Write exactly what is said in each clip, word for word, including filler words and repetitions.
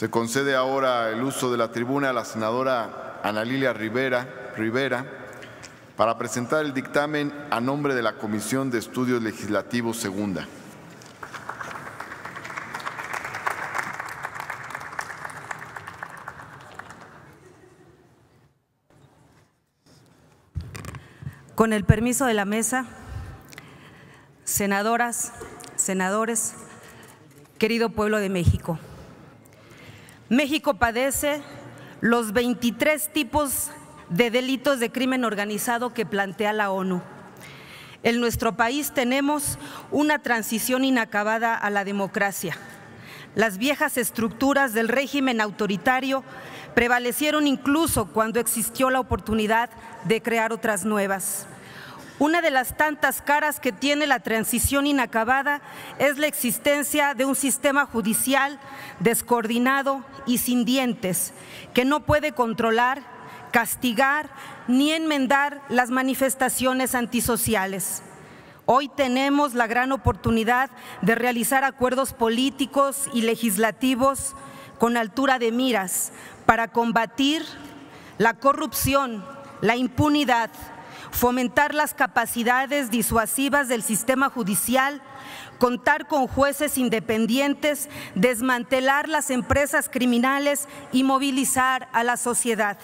Se concede ahora el uso de la tribuna a la senadora Ana Lilia Rivera, Rivera para presentar el dictamen a nombre de la Comisión de Estudios Legislativos Segunda. Con el permiso de la mesa, senadoras, senadores, querido pueblo de México. México padece los veintitrés tipos de delitos de crimen organizado que plantea la ONU. En nuestro país tenemos una transición inacabada a la democracia. Las viejas estructuras del régimen autoritario prevalecieron incluso cuando existió la oportunidad de crear otras nuevas. Una de las tantas caras que tiene la transición inacabada es la existencia de un sistema judicial descoordinado y sin dientes, que no puede controlar, castigar ni enmendar las manifestaciones antisociales. Hoy tenemos la gran oportunidad de realizar acuerdos políticos y legislativos con altura de miras para combatir la corrupción, la impunidad, fomentar las capacidades disuasivas del sistema judicial, contar con jueces independientes, desmantelar las empresas criminales y movilizar a la sociedad.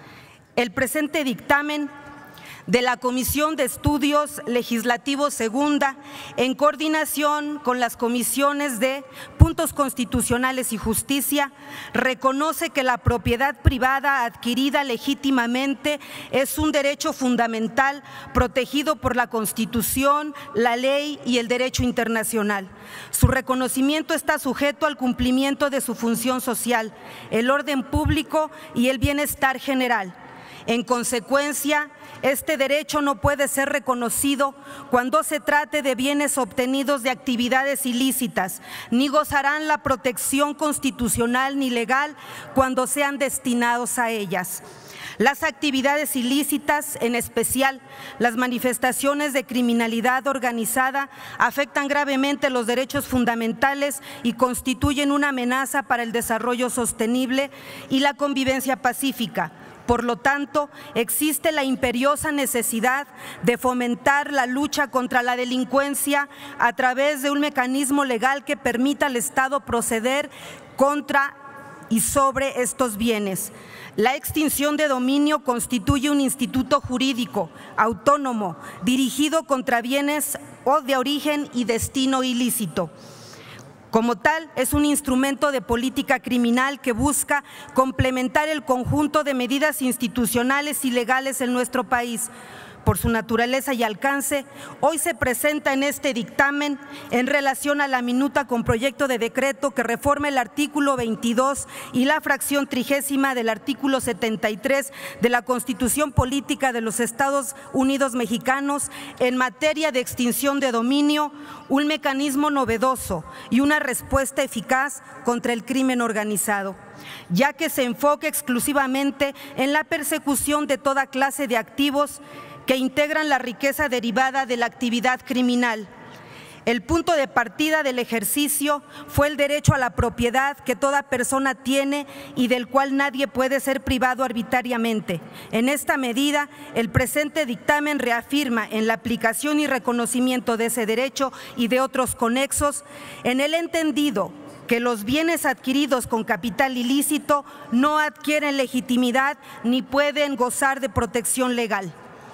El presente dictamen de la Comisión de Estudios Legislativos Segunda, en coordinación con las comisiones de Puntos Constitucionales y Justicia, reconoce que la propiedad privada adquirida legítimamente es un derecho fundamental protegido por la Constitución, la ley y el derecho internacional. Su reconocimiento está sujeto al cumplimiento de su función social, el orden público y el bienestar general. En consecuencia, este derecho no puede ser reconocido cuando se trate de bienes obtenidos de actividades ilícitas, ni gozarán la protección constitucional ni legal cuando sean destinados a ellas. Las actividades ilícitas, en especial las manifestaciones de criminalidad organizada, afectan gravemente los derechos fundamentales y constituyen una amenaza para el desarrollo sostenible y la convivencia pacífica. Por lo tanto, existe la imperiosa necesidad de fomentar la lucha contra la delincuencia a través de un mecanismo legal que permita al Estado proceder contra y sobre estos bienes. La extinción de dominio constituye un instituto jurídico autónomo dirigido contra bienes o de origen y destino ilícito. Como tal, es un instrumento de política criminal que busca complementar el conjunto de medidas institucionales y legales en nuestro país. Por su naturaleza y alcance, hoy se presenta en este dictamen en relación a la minuta con proyecto de decreto que reforma el artículo veintidós y la fracción trigésima del artículo setenta y tres de la Constitución Política de los Estados Unidos Mexicanos en materia de extinción de dominio, un mecanismo novedoso y una respuesta eficaz contra el crimen organizado, ya que se enfoca exclusivamente en la persecución de toda clase de activos que integran la riqueza derivada de la actividad criminal. El punto de partida del ejercicio fue el derecho a la propiedad que toda persona tiene y del cual nadie puede ser privado arbitrariamente. En esta medida, el presente dictamen reafirma en la aplicación y reconocimiento de ese derecho y de otros conexos, en el entendido que los bienes adquiridos con capital ilícito no adquieren legitimidad ni pueden gozar de protección legal.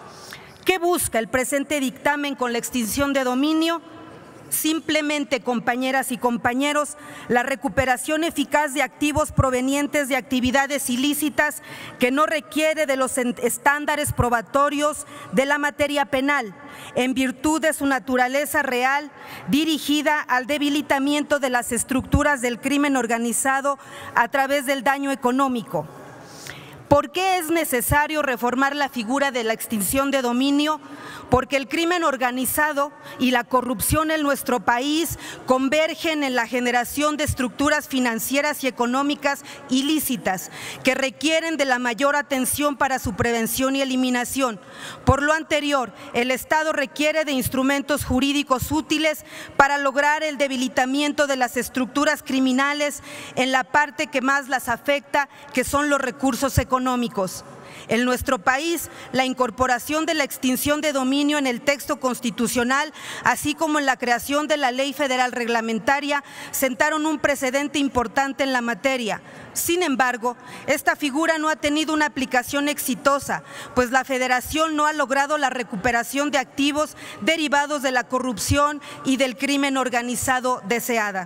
¿Qué busca el presente dictamen con la extinción de dominio? Simplemente, compañeras y compañeros, la recuperación eficaz de activos provenientes de actividades ilícitas que no requiere de los estándares probatorios de la materia penal, en virtud de su naturaleza real, dirigida al debilitamiento de las estructuras del crimen organizado a través del daño económico. ¿Por qué es necesario reformar la figura de la extinción de dominio? Porque el crimen organizado y la corrupción en nuestro país convergen en la generación de estructuras financieras y económicas ilícitas que requieren de la mayor atención para su prevención y eliminación. Por lo anterior, el Estado requiere de instrumentos jurídicos útiles para lograr el debilitamiento de las estructuras criminales en la parte que más las afecta, que son los recursos económicos. En nuestro país, la incorporación de la extinción de dominio en el texto constitucional, así como en la creación de la Ley Federal Reglamentaria, sentaron un precedente importante en la materia. Sin embargo, esta figura no ha tenido una aplicación exitosa, pues la Federación no ha logrado la recuperación de activos derivados de la corrupción y del crimen organizado deseada.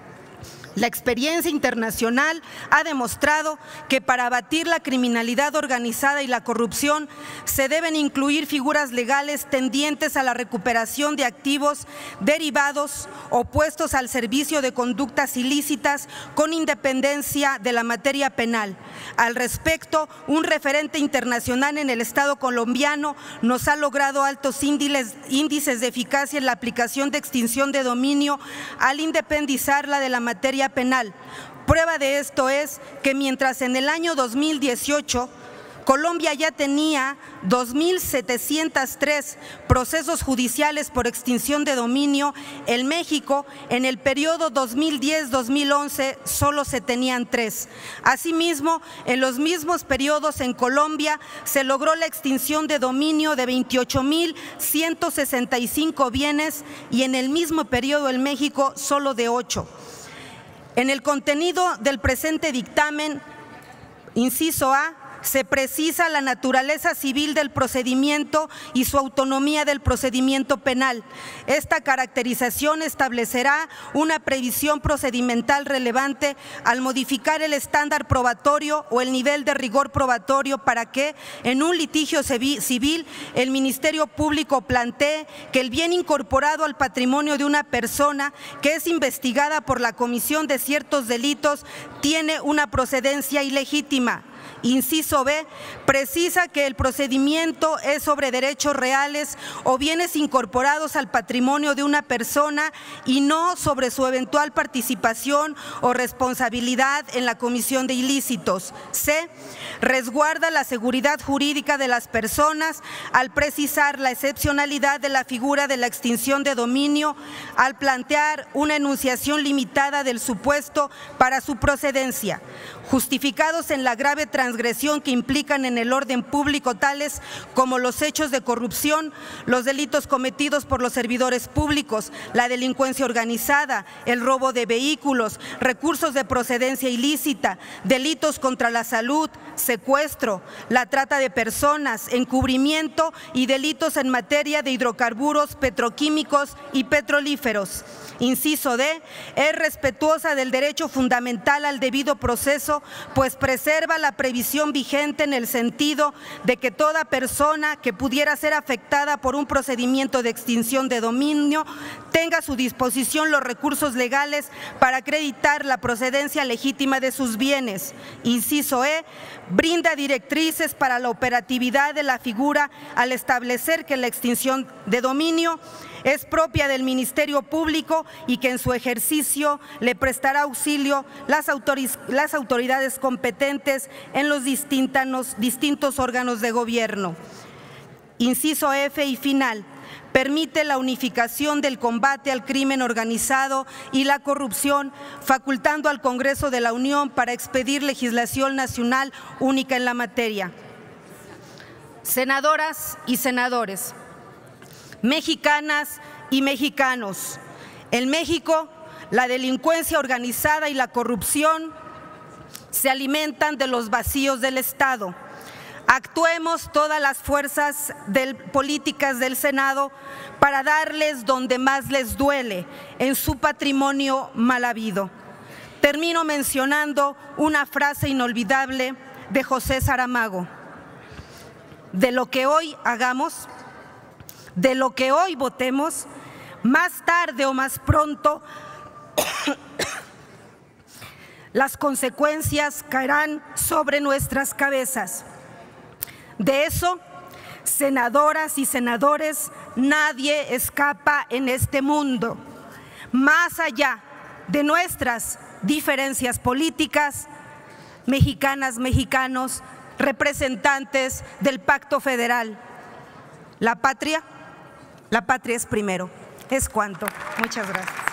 La experiencia internacional ha demostrado que para abatir la criminalidad organizada y la corrupción se deben incluir figuras legales tendientes a la recuperación de activos derivados o puestos al servicio de conductas ilícitas con independencia de la materia penal. Al respecto, un referente internacional en el Estado colombiano nos ha logrado altos índices de eficacia en la aplicación de extinción de dominio al independizarla de la materia penal. Prueba de esto es que mientras en el año dos mil dieciocho Colombia ya tenía dos mil setecientos tres procesos judiciales por extinción de dominio, en México en el periodo dos mil diez a dos mil once solo se tenían tres. Asimismo, en los mismos periodos en Colombia se logró la extinción de dominio de veintiocho mil ciento sesenta y cinco bienes y en el mismo periodo en México solo de ocho. En el contenido del presente dictamen, inciso A, se precisa la naturaleza civil del procedimiento y su autonomía del procedimiento penal. Esta caracterización establecerá una previsión procedimental relevante al modificar el estándar probatorio o el nivel de rigor probatorio para que, en un litigio civil, el Ministerio Público plantee que el bien incorporado al patrimonio de una persona que es investigada por la comisión de ciertos delitos tiene una procedencia ilegítima. Inciso B, precisa que el procedimiento es sobre derechos reales o bienes incorporados al patrimonio de una persona y no sobre su eventual participación o responsabilidad en la comisión de ilícitos. C, resguarda la seguridad jurídica de las personas al precisar la excepcionalidad de la figura de la extinción de dominio, al plantear una enunciación limitada del supuesto para su procedencia, justificados en la grave transgresión que implican en el orden público tales como los hechos de corrupción, los delitos cometidos por los servidores públicos, la delincuencia organizada, el robo de vehículos, recursos de procedencia ilícita, delitos contra la salud, secuestro, la trata de personas, encubrimiento y delitos en materia de hidrocarburos, petroquímicos y petrolíferos. Inciso D, es respetuosa del derecho fundamental al debido proceso, pues preserva la previsión vigente en el sentido de que toda persona que pudiera ser afectada por un procedimiento de extinción de dominio tenga a su disposición los recursos legales para acreditar la procedencia legítima de sus bienes. Inciso E, brinda directrices para la operatividad de la figura al establecer que la extinción de dominio es propia del Ministerio Público y que en su ejercicio le prestará auxilio las, las autoridades competentes en los distintos, distintos órganos de gobierno. Inciso F y final. Permite la unificación del combate al crimen organizado y la corrupción, facultando al Congreso de la Unión para expedir legislación nacional única en la materia. Senadoras y senadores, mexicanas y mexicanos, en México la delincuencia organizada y la corrupción se alimentan de los vacíos del Estado. Actuemos todas las fuerzas del, políticas del Senado para darles donde más les duele, en su patrimonio mal habido. Termino mencionando una frase inolvidable de José Saramago: de lo que hoy hagamos, de lo que hoy votemos, más tarde o más pronto las consecuencias caerán sobre nuestras cabezas. De eso, senadoras y senadores, nadie escapa en este mundo. Más allá de nuestras diferencias políticas, mexicanas, mexicanos, representantes del Pacto Federal, la patria, la patria es primero. Es cuanto. Muchas gracias.